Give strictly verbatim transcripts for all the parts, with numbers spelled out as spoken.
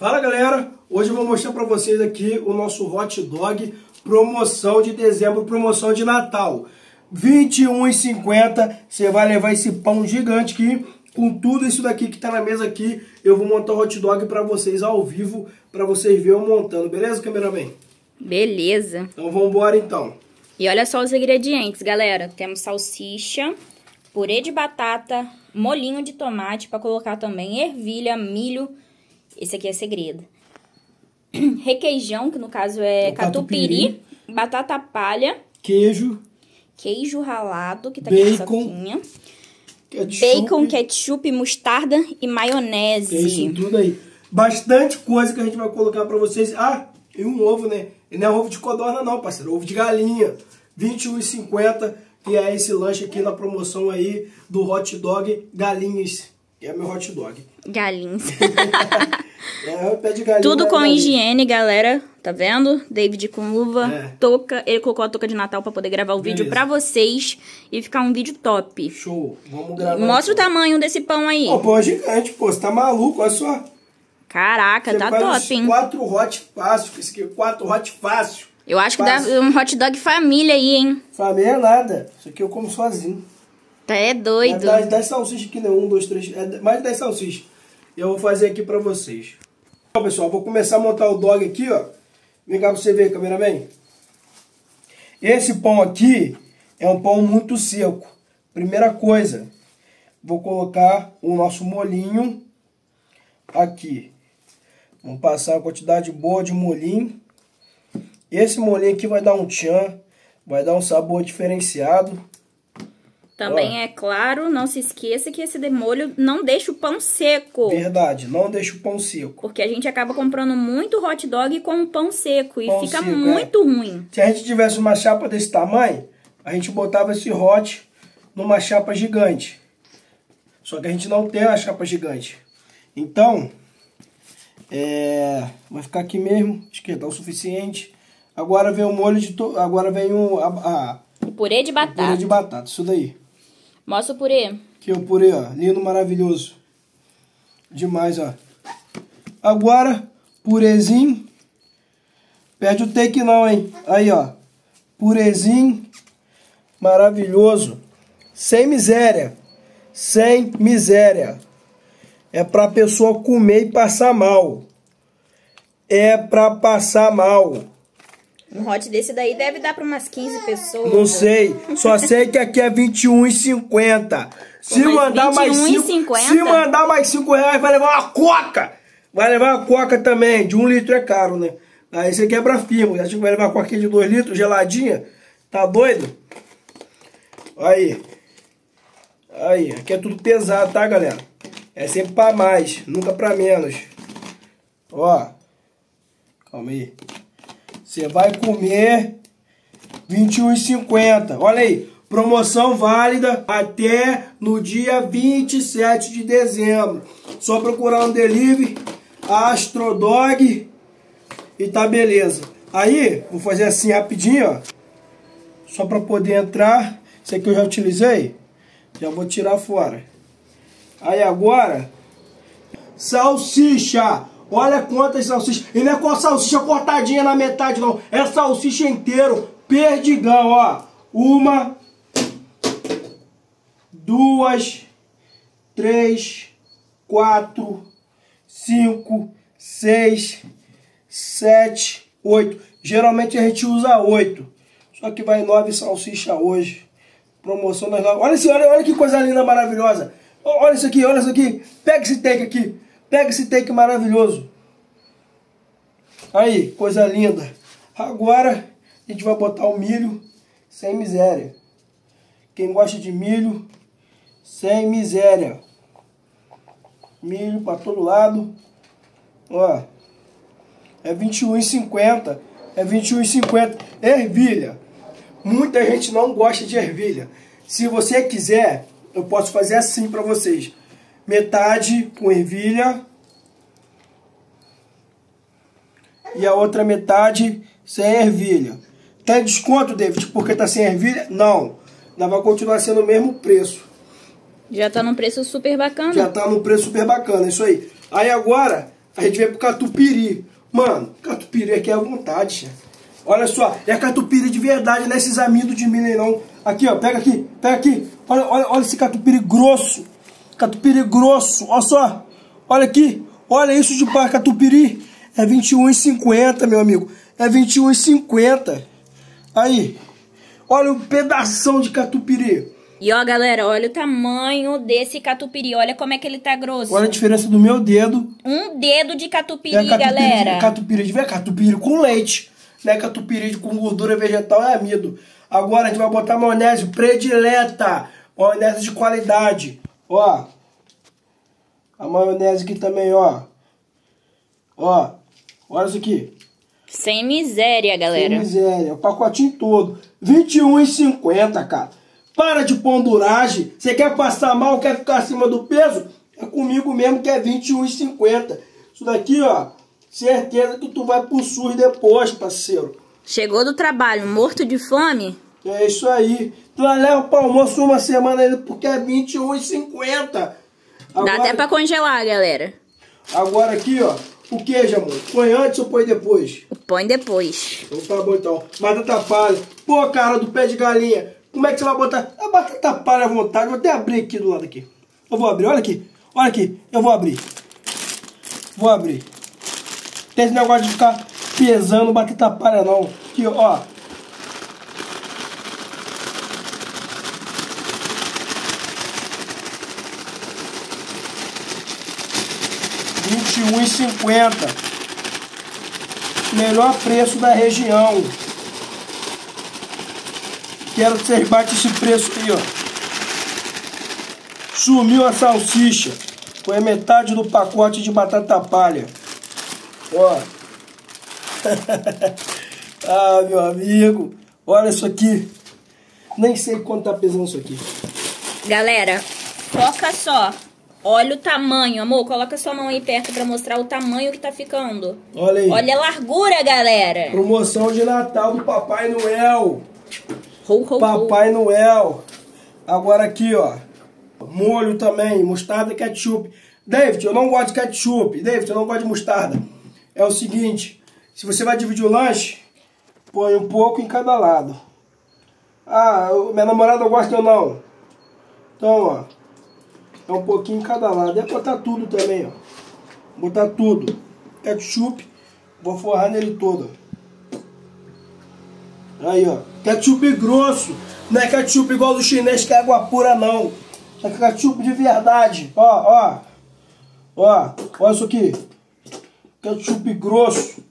Fala galera, hoje eu vou mostrar para vocês aqui o nosso hot dog promoção de dezembro, promoção de Natal. vinte e um reais e cinquenta centavos, você vai levar esse pão gigante aqui, com tudo isso daqui que tá na mesa aqui. Eu vou montar o hot dog para vocês ao vivo, para vocês verem eu montando, beleza, cameraman? Beleza. Então vamos embora então. E olha só os ingredientes, galera. Temos salsicha, purê de batata, molinho de tomate para colocar também, ervilha, milho. Esse aqui é segredo. Requeijão, que no caso é o catupiry, catupiry, batata palha, queijo, queijo ralado, que tá bacon, aqui na saquinha, ketchup, bacon, ketchup, mostarda e maionese. É isso tudo aí. Bastante coisa que a gente vai colocar pra vocês. Ah, e um ovo, né? E não é ovo de codorna não, parceiro. Ovo de galinha. vinte e um reais e cinquenta centavos. E é esse lanche aqui na promoção aí do hot dog Galinhas. Que é meu hot dog. Galinhas. É, pé de galinha. Tudo com galinha. Higiene, galera. Tá vendo? David com luva, É. touca. Ele colocou a touca de Natal pra poder gravar o Beleza. vídeo pra vocês e ficar um vídeo top. Show. Vamos gravar. Mostra o tamanho desse pão aí. Pô, pão é gigante, pô. Você tá maluco, olha só. Caraca, Você tá faz top, hein? Quatro hot fácil. Esse aqui é quatro hot fácil. Eu acho que Fácil. dá um hot dog família aí, hein? Família é nada. Isso aqui eu como sozinho. Tá é doido. É dez salsichas aqui, né? Um, dois, três. É mais de dez salsichas. Eu vou fazer aqui pra vocês. Então, pessoal, vou começar a montar o dog aqui, ó. Vem cá pra você ver, cameraman. Esse pão aqui é um pão muito seco. Primeira coisa, vou colocar o nosso molhinho aqui. Vamos passar uma quantidade boa de molhinho. Esse molhinho aqui vai dar um tchan, vai dar um sabor diferenciado. Também Ó. é claro, não se esqueça que esse demolho não deixa o pão seco. Verdade, não deixa o pão seco. Porque a gente acaba comprando muito hot dog com pão seco e Pão fica seco, muito é. ruim. Se a gente tivesse uma chapa desse tamanho, a gente botava esse hot numa chapa gigante. Só que a gente não tem a chapa gigante. Então, é, vai ficar aqui mesmo, acho que tá o suficiente. Agora vem o molho de... To... Agora vem o... A, a... O purê de batata. Purê de batata, isso daí. Mostra o purê. Aqui o purê, ó, lindo, maravilhoso. Demais, ó. Agora, purezinho. Perde o take não, hein? Aí, ó. Purezinho. Maravilhoso. Sem miséria. Sem miséria. É pra pessoa comer e passar mal. É pra passar mal. Um hot desse daí deve dar pra umas quinze pessoas. Não sei. Só sei que aqui é vinte e um reais e cinquenta centavos. Se Mas mandar mais vinte e um reais e cinco, cinquenta? se mandar mais cinco reais, vai levar uma coca. Vai levar uma coca também. De um litro é caro, né? Aí você quebra firme. Acho que vai levar uma coquinha de dois litros, geladinha. Tá doido? Aí. Aí. Aqui é tudo pesado, tá, galera? É sempre pra mais, nunca pra menos. Ó. Calma aí. Você vai comer vinte e um reais e cinquenta centavos. Olha aí. Promoção válida até no dia vinte e sete de dezembro. Só procurar um delivery, Astrodog e tá beleza. Aí, vou fazer assim rapidinho, ó. Só para poder entrar. Esse aqui eu já utilizei. Já vou tirar fora. Aí agora, salsicha. Olha quantas salsichas. E não é com a salsicha cortadinha na metade, não. É salsicha inteiro. Perdigão, ó. Uma, duas, três, quatro, cinco, seis, sete, oito. Geralmente a gente usa oito. Só que vai nove salsicha hoje. Promoção das nove. Olha, olha, olha que coisa linda, maravilhosa. Olha isso aqui, olha isso aqui. Pega esse take aqui. Pega esse take maravilhoso. Aí, coisa linda. Agora, a gente vai botar o milho sem miséria. Quem gosta de milho, sem miséria. Milho para todo lado. Ó. É vinte e um reais e cinquenta centavos. É vinte e um reais e cinquenta centavos. Ervilha. Muita gente não gosta de ervilha. Se você quiser, eu posso fazer assim para vocês. Metade com ervilha e a outra metade sem ervilha. Tem desconto, David, porque tá sem ervilha? Não. Ela vai continuar sendo o mesmo preço. Já tá num preço super bacana. Já tá num preço super bacana, isso aí. Aí agora, a gente vem pro catupiry. Mano, catupiry aqui é à vontade, chefe. Olha só, é catupiry de verdade, não é esses amidos de milho não. Aqui, ó, pega aqui, pega aqui. Olha, olha, olha esse catupiry grosso. Catupiry grosso, olha só. Olha aqui, olha isso de par catupiry. É vinte e um reais e cinquenta centavos, meu amigo. É vinte e um reais e cinquenta centavos. Aí, olha o pedação de catupiry. E ó, galera, olha o tamanho desse catupiry. Olha como é que ele tá grosso. Olha a diferença do meu dedo. Um dedo de catupiry, é catupiry galera. De, catupiry de ver catupiry com leite. Não é catupiry com gordura vegetal, é amido. Agora a gente vai botar maionese predileta. Maionese de qualidade. Ó. A maionese aqui também, ó. Ó. Olha isso aqui. Sem miséria, galera. Sem miséria. O pacotinho todo. vinte e um reais e cinquenta centavos, cara. Para de ponduragem. Você quer passar mal, quer ficar acima do peso? É comigo mesmo que é vinte e um reais e cinquenta centavos. Isso daqui, ó. Certeza que tu vai pro SUS depois, parceiro. Chegou do trabalho, morto de fome? É isso aí. Tu leva pro almoço uma semana ainda porque é vinte e um reais e cinquenta centavos. Dá até pra congelar, galera. Agora aqui, ó. O queijo, amor? Põe antes ou põe depois? Põe depois. Então tá bom, então. Batata palha. Pô, cara, do pé de galinha. Como é que você vai botar a batata palha à vontade? Vou até abrir aqui do lado aqui. Eu vou abrir, olha aqui. Olha aqui, eu vou abrir. Vou abrir. Tem esse negócio de ficar pesando batata palha não. Aqui, ó. vinte e um reais e cinquenta centavos. Melhor preço da região. Quero que vocês batem esse preço aí, ó. Sumiu a salsicha. Foi a metade do pacote de batata palha. Ó. Ah, meu amigo. Olha isso aqui. Nem sei quanto tá pesando isso aqui. Galera, foca só. Olha o tamanho, amor. Coloca sua mão aí perto pra mostrar o tamanho que tá ficando. Olha aí. Olha a largura, galera. Promoção de Natal do Papai Noel. Ho, ho, Papai ho. Noel. Agora aqui, ó. Molho também. Mostarda e ketchup. David, eu não gosto de ketchup. David, eu não gosto de mostarda. É o seguinte. Se você vai dividir o lanche, põe um pouco em cada lado. Ah, eu, minha namorada gosta ou não? Então, ó. É um pouquinho em cada lado. É botar tudo também, ó. Botar tudo. Ketchup. Vou forrar nele todo, ó. Aí, ó. Ketchup grosso. Não é ketchup igual do chinês que é água pura, não. É ketchup de verdade. Ó, ó. Ó. Olha isso aqui. Ketchup grosso.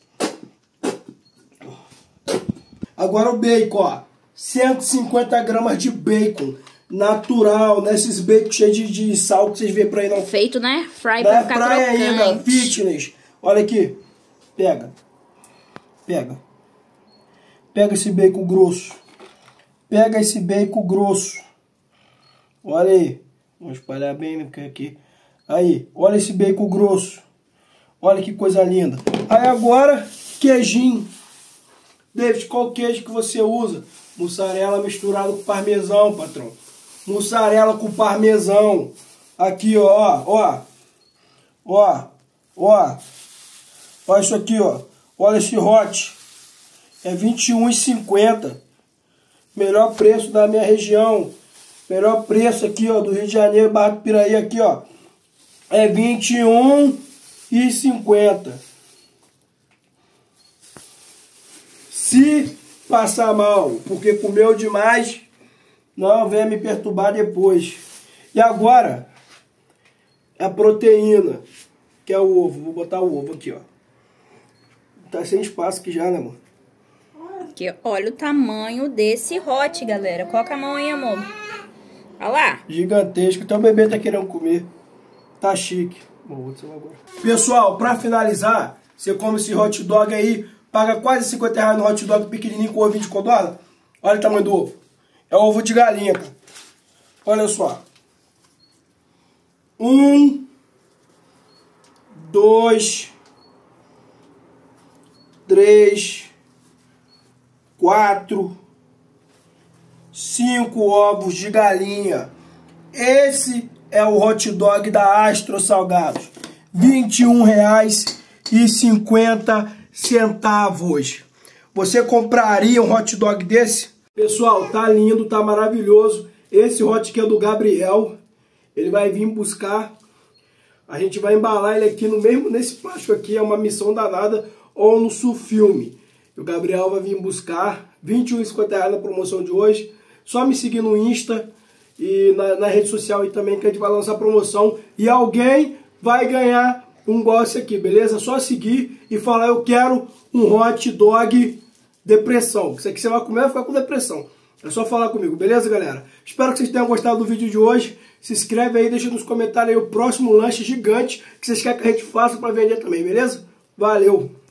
Agora o bacon, ó. cento e cinquenta gramas de bacon. Natural, nesses né? bacon cheios de, de sal que vocês vêem por aí, não. Feito, né? Fry não pra é ficar praia crocante. ainda. Fitness. Olha aqui. Pega. Pega. Pega esse bacon grosso. Pega esse bacon grosso. Olha aí. Vou espalhar bem, né? Porque aqui. Aí. Olha esse bacon grosso. Olha que coisa linda. Aí agora, queijinho. David, qual queijo que você usa? Mussarela misturado com parmesão, patrão. Mussarela com parmesão. Aqui, ó, ó. Ó, ó. Olha isso aqui, ó. Olha esse hot. É vinte e um reais e cinquenta centavos. Melhor preço da minha região. Melhor preço aqui, ó, do Rio de Janeiro, Barra do Piraí, aqui, ó. É vinte e um reais e cinquenta centavos. Se passar mal, porque comeu demais, não venha me perturbar depois. E agora, a proteína, que é o ovo. Vou botar o ovo aqui, ó. Tá sem espaço aqui já, né, amor? Aqui, olha o tamanho desse hot, galera. Coloca a mão aí, amor. Olha lá. Gigantesco. Até o bebê tá querendo comer. Tá chique. Bom, vou tirar agora. Pessoal, pra finalizar, você come esse hot dog aí, paga quase cinquenta reais no hot dog pequenininho com ovinho de codorna. Olha o tamanho do ovo. É ovo de galinha, cara. Olha só. Um, dois, três, quatro, cinco ovos de galinha. Esse é o hot dog da Astro Salgados. vinte e um reais e cinquenta centavos. Você compraria um hot dog desse? Pessoal, tá lindo, tá maravilhoso. Esse hot aqui é do Gabriel. Ele vai vir buscar. A gente vai embalar ele aqui no mesmo, nesse plástico aqui. É uma missão danada. Ou no Sulfilme. O Gabriel vai vir buscar. vinte e um reais e cinquenta centavos na promoção de hoje. Só me seguir no Insta e na, na rede social aí também, que a gente vai lançar promoção. E alguém vai ganhar um negócio aqui, beleza? Só seguir e falar: eu quero um hot dog depressão. Isso aqui você vai comer e vai ficar com depressão. É só falar comigo, beleza, galera? Espero que vocês tenham gostado do vídeo de hoje. Se inscreve aí, deixa nos comentários aí o próximo lanche gigante que vocês querem que a gente faça para vender também, beleza? Valeu!